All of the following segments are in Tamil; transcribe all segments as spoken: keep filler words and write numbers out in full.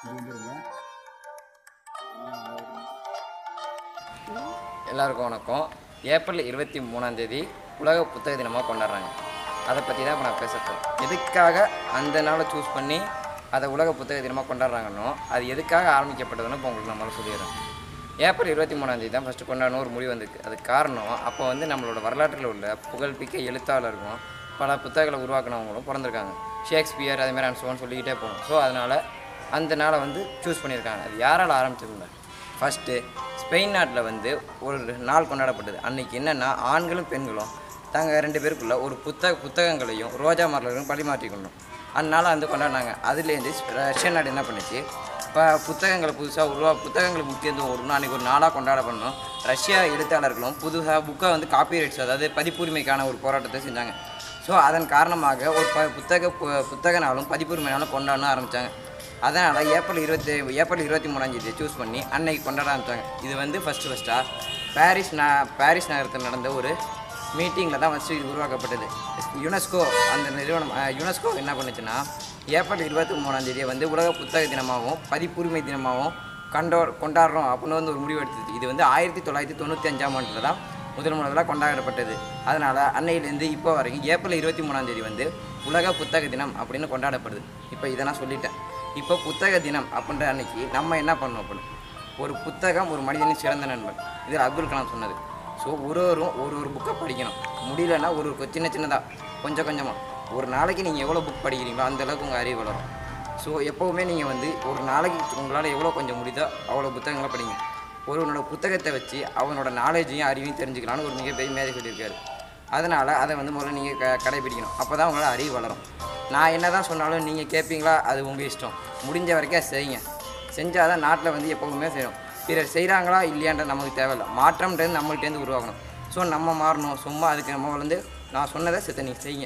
எல்லாருக்கும் வணக்கம். ஏப்ரல் இருபத்தி மூணாம் தேதி உலக புத்தக தினமாக கொண்டாடுறாங்க. அதை பற்றி தான் இப்போ நான் பேச போகிறேன். எதுக்காக அந்த நாளை சூஸ் பண்ணி அதை உலக புத்தக தினமாக கொண்டாடுறாங்கன்னோ அது எதுக்காக ஆரம்பிக்கப்பட்டதுன்னு இப்போ உங்களுக்கு நம்மளால் சொல்லிடுறேன். ஏப்ரல் இருபத்தி மூணாம் தேதி தான் ஃபஸ்ட்டு கொண்டாடணும் ஒரு முடிவு வந்துருக்கு. அதுக்கு காரணம் அப்போ வந்து நம்மளோட வரலாற்றில் உள்ள புகழ்பிக்க எழுத்தாளர்களும் பல புத்தகங்களை உருவாக்கினவங்களும் பிறந்திருக்காங்க. ஷேக்ஸ்பியர் அதேமாதிரி அன்சோன்னு சொல்லிக்கிட்டே போகணும். ஸோ அதனால் அந்த நாளை வந்து சூஸ் பண்ணியிருக்காங்க. அது யாரால் ஆரம்பிச்சிருந்தா ஃபஸ்ட்டு ஸ்பெயின் நாட்டில் வந்து ஒரு நாள் கொண்டாடப்பட்டது. அன்றைக்கி என்னென்னா ஆண்களும் பெண்களும் தாங்க ரெண்டு பேருக்குள்ள ஒரு புத்தக புத்தகங்களையும் ரோஜா மலர்களையும் பரிமாற்றிக்கணும். அதனால் வந்து கொண்டாடினாங்க. அதுலேருந்து ரஷ்ய நாடு என்ன பண்ணுச்சு, இப்போ புத்தகங்களை புதுசாக உருவா புத்தகங்களுக்கு முக்கியத்துவம் கொடுக்கணும். அன்றைக்கி ஒரு நாளாக கொண்டாட பண்ணணும். ரஷ்யா எழுத்தாளர்களும் புதுசாக புக்கை வந்து காப்பிரைட்ஸ் அதாவது பதிப்புரிமைக்கான ஒரு போராட்டத்தை செஞ்சாங்க. ஸோ அதன் காரணமாக ஒரு ப புத்தக புத்தக நாளும் பதிப்புரிமை நாளும் கொண்டாடணும் ஆரம்பித்தாங்க. அதனால் ஏப்ரல் இருபத்தி ஏப்ரல் இருபத்தி மூணாம் தேதி சூஸ் பண்ணி அன்னைக்கு கொண்டாட ஆரம்பித்தாங்க. இது வந்து ஃபஸ்ட்டு ஃபஸ்ட்டாக பாரிஸ் ந பாரிஸ் நகரத்தில் நடந்த ஒரு மீட்டிங்கில் தான் ஃபஸ்ட்டு இது உருவாக்கப்பட்டது. யுனெஸ்கோ அந்த நிறுவனம் யுனெஸ்கோ என்ன பண்ணுச்சுன்னா ஏப்ரல் இருபத்தி மூணாம் தேதியை வந்து உலக புத்தக தினமாகவும் பதிப்புரிமை தினமாகவும் கண்டோ கொண்டாடுறோம் அப்படின்னு வந்து ஒரு முடிவு எடுத்தது. இது வந்து ஆயிரத்தி தொள்ளாயிரத்தி தொண்ணூற்றி அஞ்சாம் ஆண்டில் தான் முதல் முதலாக கொண்டாடப்பட்டது. அதனால் அன்னையிலேருந்து இப்போ வரைக்கும் ஏப்ரல் இருபத்தி மூணாம் தேதி வந்து உலக புத்தக தினம் அப்படின்னு கொண்டாடப்படுது. இப்போ இதை நான் சொல்லிட்டேன். இப்போ புத்தக தினம் அப்படின்ற அன்னைக்கு நம்ம என்ன பண்ணணும் அப்படின்னு, ஒரு புத்தகம் ஒரு மனிதனின் சிறந்த நண்பன், இது அப்துல் கலாம் சொன்னது. ஸோ ஒரு ஒருவரும் ஒரு ஒரு புக்கை படிக்கணும். முடியலன்னா ஒரு ஒரு சின்ன சின்னதாக கொஞ்சம் கொஞ்சமாக ஒரு நாளைக்கு நீங்கள் எவ்வளோ புக் படிக்கிறீங்களோ அந்தளவுக்கு உங்கள் அறிவு வளரும். ஸோ எப்போவுமே நீங்கள் வந்து ஒரு நாளைக்கு உங்களால் எவ்வளோ கொஞ்சம் முடியுதோ அவ்வளோ புத்தகங்களை படிங்க. ஒருவனோட புத்தகத்தை வச்சு அவனோட நாலேஜையும் அறிவையும் தெரிஞ்சுக்கலான்னு ஒரு மிகப்பெரிய மேதை சொல்லியிருக்காரு. அதனால் அதை வந்து முதல்ல நீங்கள் க கடைபிடிக்கணும். அப்போ தான் உங்களால் அறிவு வளரும். நான் என்ன தான் சொன்னாலும் நீங்கள் கேட்பீங்களா, அது உங்கள் இஷ்டம். முடிஞ்ச வரைக்கும் செய்யுங்க. செஞ்சால் தான் நாட்டில் வந்து எப்போவுமே செய்யணும். பிறர் செய்கிறாங்களா இல்லையான்ற நமக்கு தேவையில்லை. மாற்றம்ன்றது நம்மள்டேருந்து உருவாகணும். ஸோ நம்ம மாறணும். சும்மா அதுக்கு நம்ம வந்து நான் சொன்னதை செத்த நீங்கள் செய்யுங்க.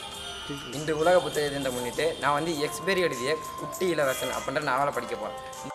இன்று உலக புத்தக தினத்தை முன்னிட்டு நான் வந்து எக்ஸ்பெரி எழுதிய குட்டி இளவரசன் அப்படின்ற நாவலை படிக்க போகிறேன்.